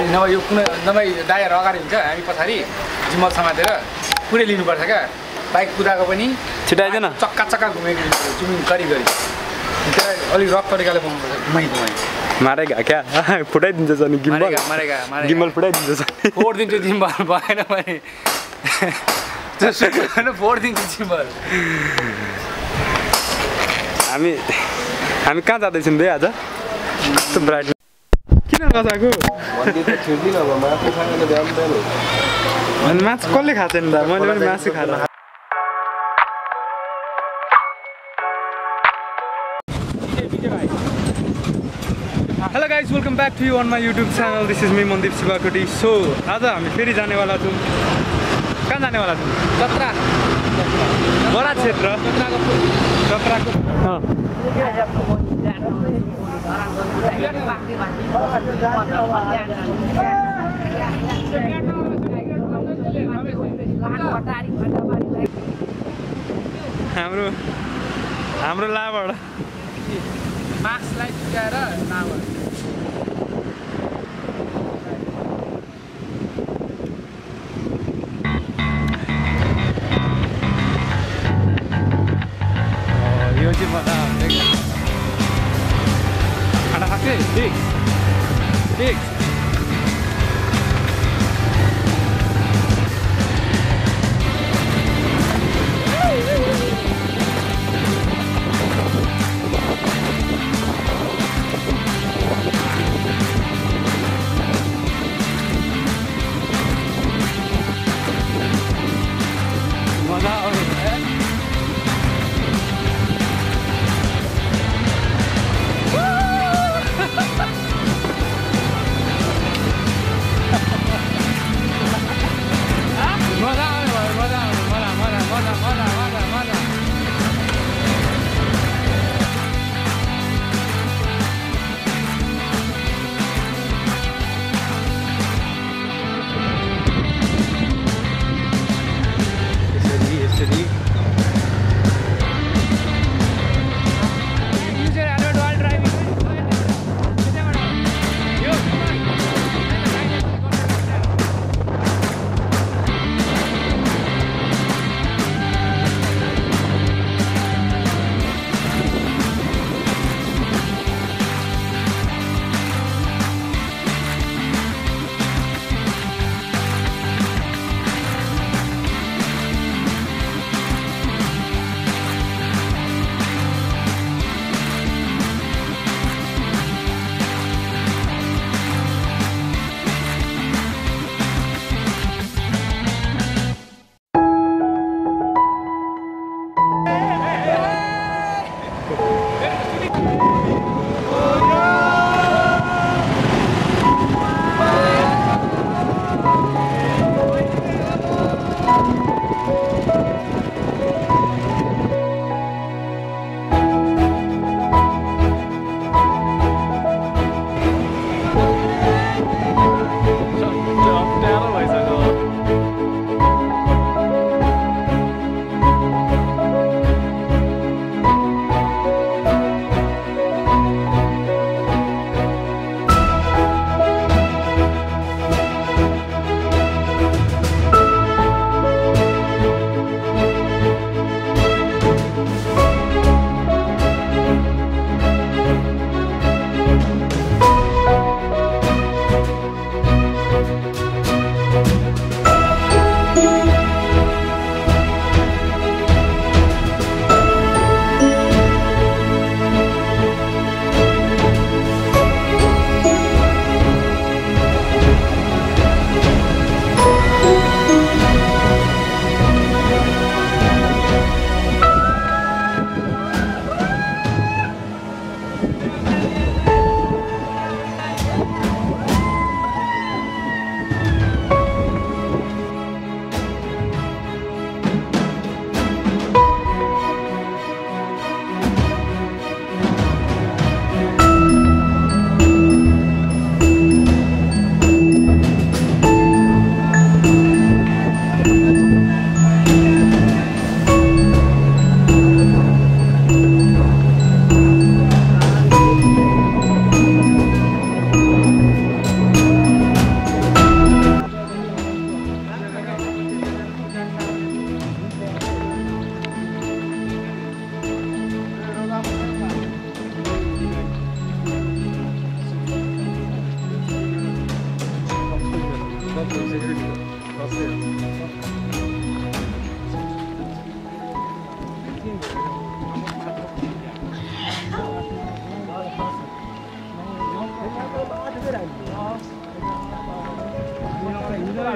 नभए यो कुनै नभए टायर अगाडि हुन्छ हामी पछाडि जिम्मल समातेर पुरै लिनुपर्छ क्या बाइक कुदाएको पनि छिटाइदैन चक्का चक्का घुमेको जुमिङ गरी त्यसलाई अलिक रफ तरिकाले बनाउनुपर्छ घुमाइ मारेगा क्या फुटाइदिन्छ नि गिम्बल गिम्बल फुटाइदिन्छ फोडिदिन्छु जिम्बल भएन भने फोडिदिन्छु जिम्बल हामी कहाँ जाँदैछौँ बे आज कस्तो ब्राइट किन नजाएको अनि मासु कसले खाएको छैन दा मैले पनि मासु खानु Hello guys, welcome back to you on my YouTube channel. This is me Mandip shiwakoti. So, आज हामी फेरि जानेवाला छौँ कहाँ जानेवाला छौँ चत्रा बडा क्षेत्र चत्राको हाम्रो लाबाट मास्कलाई चुकाएर लाबाट यो चाहिँ खाना खाएको थिएँ ठिक मजा आउँछ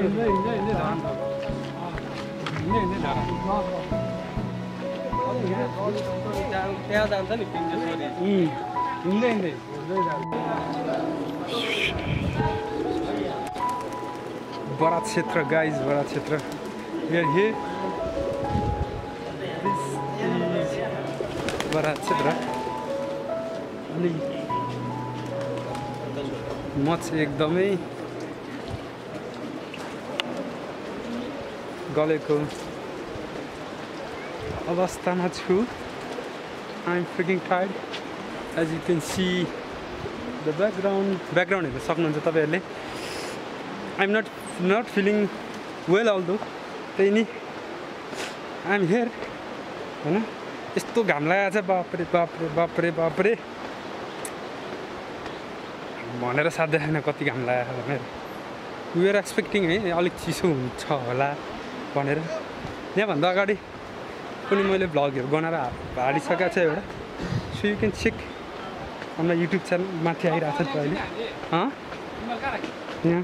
त्यहाँ जान्छ नि पिन्जेश्वरी हिँड्दै बरात क्षेत्र गाइज बरात क्षेत्र here this is बरात क्षेत्र अनि म चाहिँ एकदमै गलेको अवस्थामा छु I'm freaking tired as you can see the background हेर्न सक्नुहुन्छ तपाईहरुले I'm not feeling well although त्यही नि I'm here हैन यस्तो घाम लागेको छ बापरे भनेर साध्य छैन कति घाम लागेको भनेर we were expecting है अलिक चिसो हुन्छ होला भनेर यहाँभन्दा अगाडि पनि मैले भ्लगहरु बनाएर हालिसकेको छु एउटा so you can check on my YouTube channel माथि आइराछ त अहिले यहाँ